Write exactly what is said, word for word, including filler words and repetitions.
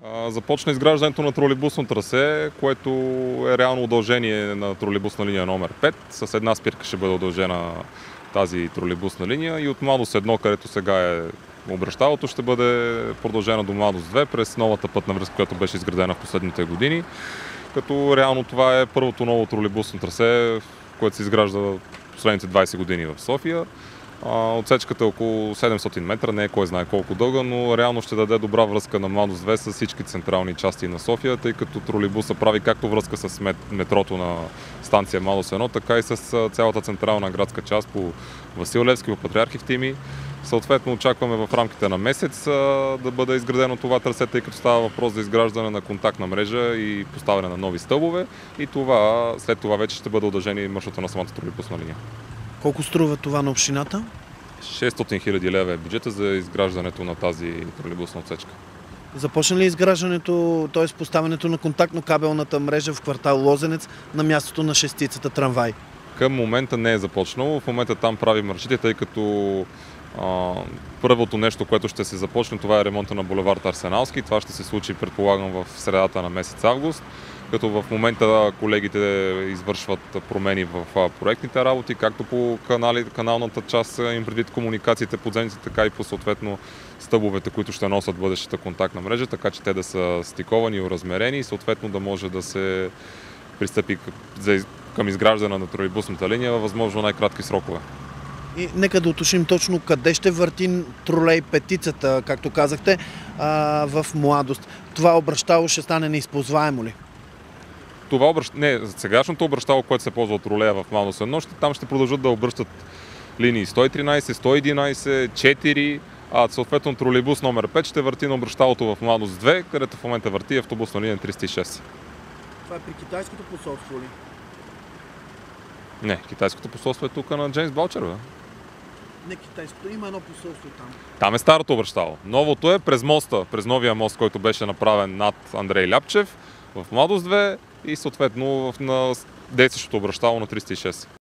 Започна изграждането на тролейбусно трасе, което е реално удължение на тролейбусна линия номер пет. С една спирка ще бъде удължена тази тролейбусна линия и от Младост едно, където сега е обръщалото, ще бъде продължена до Младост две през новата пътна връзка, която беше изградена в последните години. Като реално това е първото ново тролейбусно трасе, което се изгражда в последните двайсет години в София. Отсечката е около седемстотин метра, не е кой знае колко дълга, но реално ще даде добра връзка на Младост две с всички централни части на София, тъй като тролейбуса прави както връзка с метрото на станция Младост едно, така и с цялата централна градска част по Васил Левски, по Патриарх Евтимий. Съответно очакваме в рамките на месец да бъде изградено това трасе, тъй като става въпрос за изграждане на контактна мрежа и поставяне на нови стълбове и това, след това вече ще бъде удължение маршрута на самата тролейбусна линия. Колко струва това на общината? шестстотин хиляди лева е бюджета за изграждането на тази тролейбусна отсечка. Започна ли изграждането, т.е. поставянето на контактно-кабелната мрежа в квартал Лозенец на мястото на шестицата трамвай? Към момента не е започнало. В момента там прави маршрути, тъй като а, първото нещо, което ще се започне, това е ремонта на булевард Арсеналски. Това ще се случи, предполагам, в средата на месец август. Като в момента колегите извършват промени в проектните работи, както по канали, каналната част, им предвид комуникациите подземните, така и по съответно стълбовете, които ще носят бъдещата контактна мрежа, така че те да са стиковани и оразмерени и съответно да може да се пристъпи към изграждане на тролейбусната линия във възможно най-кратки срокове. И нека да уточним точно къде ще върти тролей петицата, както казахте, в Младост. Това обръщало ще стане неизползваемо ли? Това обръщ... Не, сегашното обръщало, което се ползва от ролея в Младост едно, ще, там ще продължат да обръщат линии сто и тринайсет, сто и единайсет, четири, а съответно тролейбус номер пет ще върти на обръщалото в Младост две, където в момента върти автобусна линия триста и шест. Това е при китайското посолство ли? Не, китайското посолство е тук на Джеймс Балчер, бе. Не китайското, има едно посолство там. Там е старото обръщало. Новото е през моста, през новия мост, който беше направен над Андрей Ляпчев в Младост две и съответно на действащото обръщало на триста и шест.